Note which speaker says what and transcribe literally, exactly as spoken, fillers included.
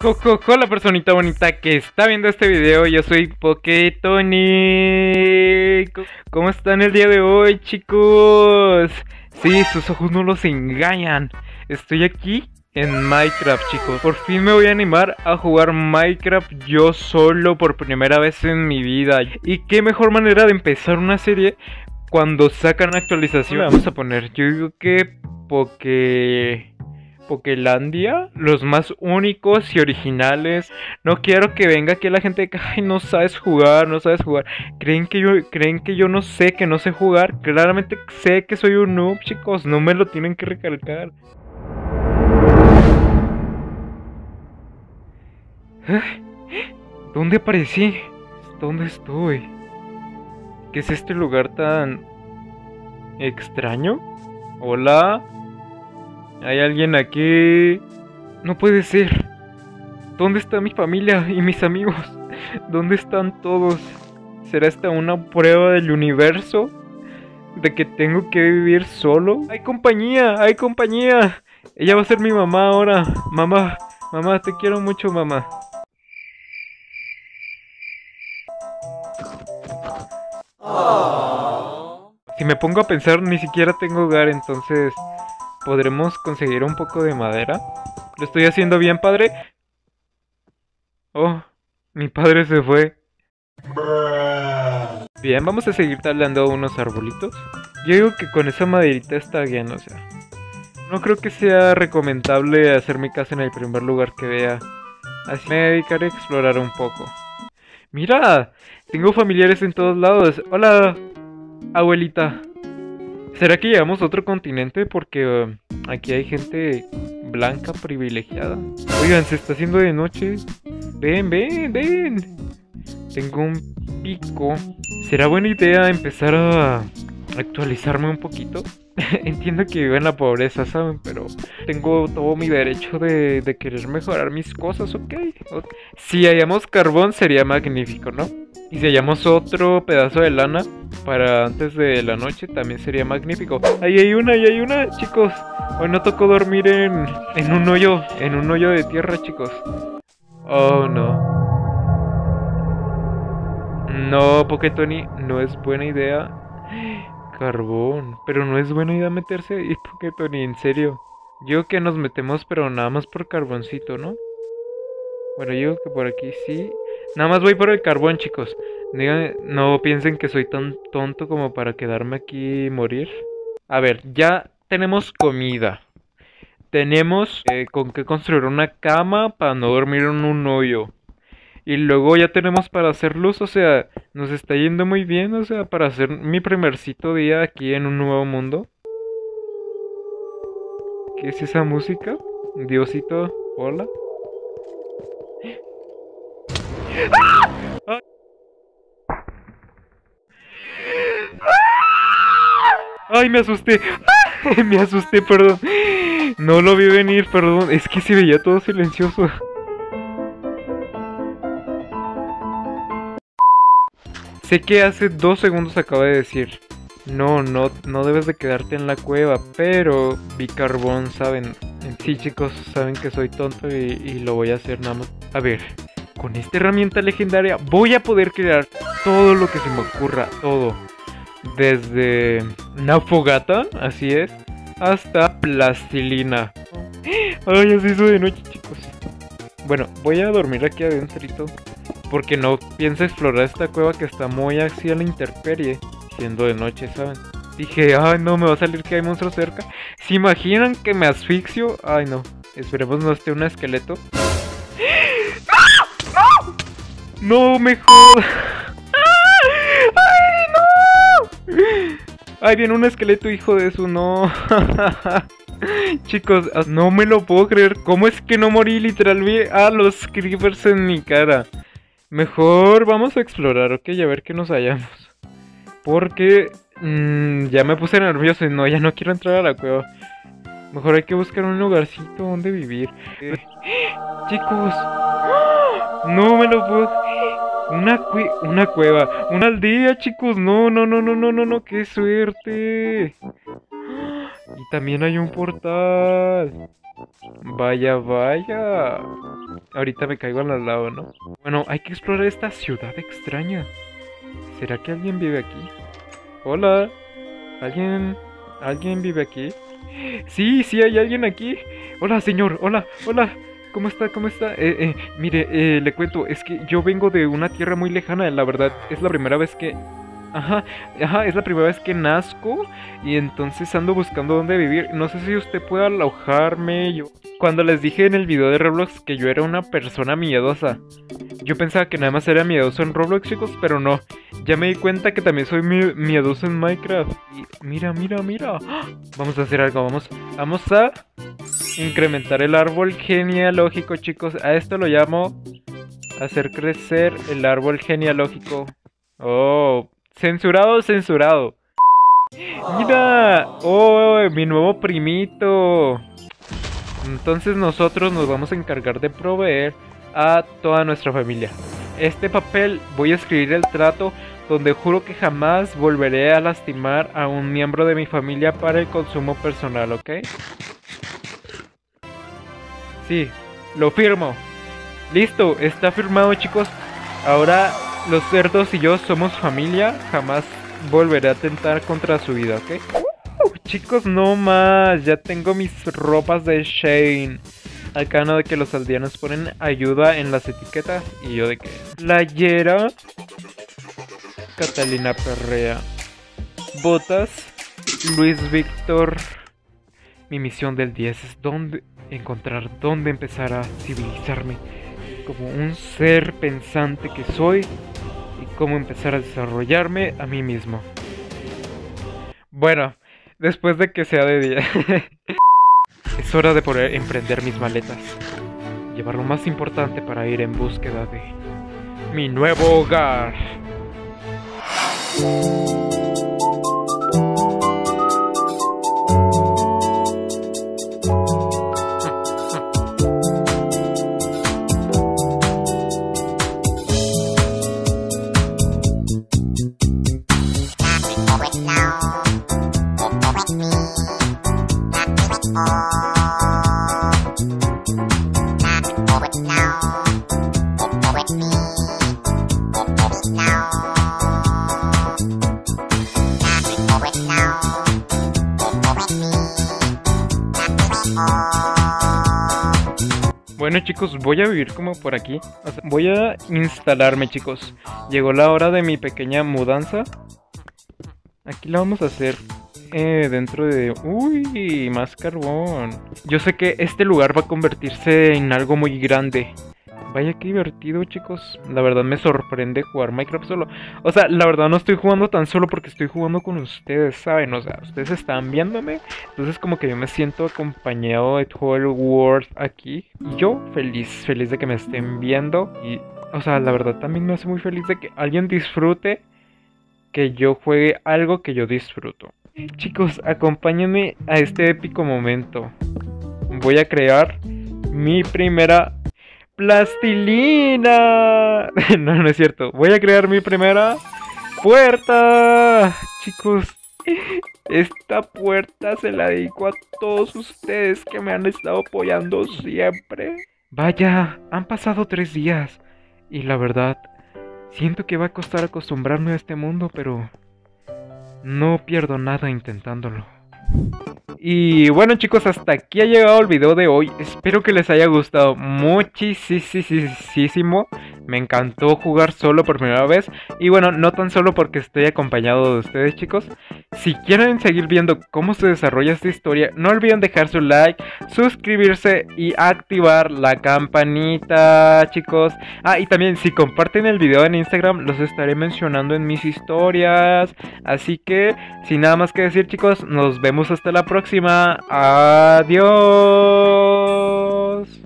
Speaker 1: Coco, hola personita bonita que está viendo este video, yo soy Poketoni. ¿Cómo están el día de hoy, chicos? Sí, sus ojos no los engañan. Estoy aquí en Minecraft, chicos. Por fin me voy a animar a jugar Minecraft yo solo por primera vez en mi vida. Y qué mejor manera de empezar una serie cuando sacan actualización. Vamos a poner, yo digo que Poke... Pokelandia, los más únicos y originales. No quiero que venga aquí la gente que ay, no sabes jugar, no sabes jugar. ¿Creen que yo creen que yo no sé que no sé jugar? Claramente sé que soy un noob, chicos, no me lo tienen que recalcar. ¿Dónde aparecí? ¿Dónde estoy? ¿Qué es este lugar tan extraño? Hola. ¿Hay alguien aquí? No puede ser. ¿Dónde está mi familia y mis amigos? ¿Dónde están todos? ¿Será esta una prueba del universo? ¿De que tengo que vivir solo? ¡Hay compañía! ¡Hay compañía! Ella va a ser mi mamá ahora. Mamá, mamá, te quiero mucho, mamá. Oh. Si me pongo a pensar, ni siquiera tengo hogar, entonces... ¿podremos conseguir un poco de madera? ¿Lo estoy haciendo bien, padre? Oh, mi padre se fue. Bien, vamos a seguir talando unos arbolitos. Yo digo que con esa maderita está bien, o sea. No creo que sea recomendable hacer mi casa en el primer lugar que vea. Así me dedicaré a explorar un poco. ¡Mira! Tengo familiares en todos lados. ¡Hola, abuelita! ¿Será que llegamos a otro continente? Porque uh, aquí hay gente blanca privilegiada. Oigan, se está haciendo de noche. Ven, ven, ven. Tengo un pico. ¿Será buena idea empezar a actualizarme un poquito? Entiendo que vivo en la pobreza, ¿saben? Pero tengo todo mi derecho de, de querer mejorar mis cosas, ¿ok? ¿ok? Si hallamos carbón sería magnífico, ¿no? Y si hallamos otro pedazo de lana para antes de la noche también sería magnífico. Ahí hay una, ahí hay una, chicos. Hoy no tocó dormir en, en un hoyo, en un hoyo de tierra, chicos. Oh, no. No, Poketoni, no es buena idea. Carbón, pero no es buena idea meterse ahí, Poketoni, en serio. Yo que nos metemos, pero nada más por carboncito, ¿no? Bueno, yo que por aquí sí. Nada más voy por el carbón, chicos. Digan, no piensen que soy tan tonto como para quedarme aquí y morir. A ver, ya tenemos comida. Tenemos eh, con qué construir una cama para no dormir en un hoyo. Y luego ya tenemos para hacer luz, o sea, nos está yendo muy bien, o sea, para hacer mi primercito día aquí en un nuevo mundo. ¿Qué es esa música? Diosito, hola. ¡Ah! ¡Ay, me asusté! ¡Ah! Me asusté, perdón. No lo vi venir, perdón. Es que se veía todo silencioso. Sé que hace dos segundos acabo de decir no, no, no debes de quedarte en la cueva, pero vi carbón, ¿saben? Sí, chicos, saben que soy tonto y, y lo voy a hacer nada más. A ver, con esta herramienta legendaria voy a poder crear todo lo que se me ocurra, todo. Desde una fogata, así es, hasta plastilina. Ay, así hizo de noche, chicos. Bueno, voy a dormir aquí adentrito, porque no pienso explorar esta cueva que está muy así a la intemperie, siendo de noche, ¿saben? Dije, ay no, me va a salir que hay monstruos cerca. ¿Se imaginan que me asfixio? Ay no, esperemos no esté un esqueleto. ¡No! ¡No! ¡No me jodas! ¡Ay no! ¡Ay, viene un esqueleto, hijo de su no! Chicos, no me lo puedo creer. ¿Cómo es que no morí? Literal vi a los creepers en mi cara. Mejor vamos a explorar, ok, a ver qué nos hallamos. Porque mmm, ya me puse nervioso y no, ya no quiero entrar a la cueva. Mejor hay que buscar un lugarcito donde vivir. eh, Chicos, no me lo puedo. Una, cue una cueva, una aldea, chicos. No, no, no, no, no, no, no, qué suerte. Y también hay un portal. Vaya, vaya. ahorita me caigo al lado, ¿no? Bueno, hay que explorar esta ciudad extraña. ¿Será que alguien vive aquí? Hola. ¿Alguien... ¿Alguien vive aquí? Sí, sí, hay alguien aquí. Hola, señor. Hola, hola. ¿Cómo está? ¿Cómo está? Eh, eh, mire, eh, le cuento, es que yo vengo de una tierra muy lejana, la verdad, es la primera vez que... Ajá, ajá, es la primera vez que nazco y entonces ando buscando dónde vivir. No sé si usted puede alojarme. Yo... Cuando les dije en el video de Roblox que yo era una persona miedosa, yo pensaba que nada más era miedoso en Roblox, chicos, pero no. Ya me di cuenta que también soy mi miedoso en Minecraft. Y mira, mira, mira. ¡Ah! Vamos a hacer algo, vamos, vamos a incrementar el árbol genealógico, chicos. A esto lo llamo hacer crecer el árbol genealógico. Oh... Censurado, censurado. Mira, oh, mi nuevo primito. Entonces nosotros nos vamos a encargar de proveer a toda nuestra familia. Este papel voy a escribir el trato donde juro que jamás volveré a lastimar a un miembro de mi familia para el consumo personal, ¿ok? Sí, lo firmo. Listo, está firmado, chicos. Ahora... Los cerdos y yo somos familia, jamás volveré a atentar contra su vida, ¿ok? Uh, chicos, no más, ya tengo mis ropas de Shane. Acá no de que los aldeanos ponen ayuda en las etiquetas y yo de que... Playera, Catalina Perrea, botas, Luis Víctor. Mi misión del diez es dónde encontrar dónde empezar a civilizarme como un ser pensante que soy y cómo empezar a desarrollarme a mí mismo. Bueno, después de que sea de día, es hora de poder emprender mis maletas, llevar lo más importante para ir en búsqueda de mi nuevo hogar. Bueno, chicos, voy a vivir como por aquí. O sea, voy a instalarme, chicos. Llegó la hora de mi pequeña mudanza. Aquí la vamos a hacer eh, dentro de... ¡Uy! Más carbón. Yo sé que este lugar va a convertirse en algo muy grande. Vaya qué divertido, chicos. La verdad me sorprende jugar Minecraft solo. O sea, la verdad no estoy jugando tan solo porque estoy jugando con ustedes, ¿saben? O sea, ustedes están viéndome. Entonces como que yo me siento acompañado de todo el world aquí. Y yo feliz, feliz de que me estén viendo. Y, o sea, la verdad también me hace muy feliz de que alguien disfrute que yo juegue algo que yo disfruto. Chicos, acompáñenme a este épico momento. Voy a crear mi primera... ¡plastilina! No, no es cierto. Voy a crear mi primera puerta. Chicos, esta puerta se la dedico a todos ustedes que me han estado apoyando siempre. Vaya, han pasado tres días y la verdad, siento que va a costar acostumbrarme a este mundo, pero no pierdo nada intentándolo. Y bueno, chicos, hasta aquí ha llegado el video de hoy. Espero que les haya gustado muchísimo. Me encantó jugar solo por primera vez. Y bueno, no tan solo porque estoy acompañado de ustedes, chicos. Si quieren seguir viendo cómo se desarrolla esta historia, no olviden dejar su like, suscribirse y activar la campanita, chicos. Ah, y también si comparten el video en Instagram, los estaré mencionando en mis historias. Así que, sin nada más que decir, chicos, nos vemos hasta la próxima. Adiós.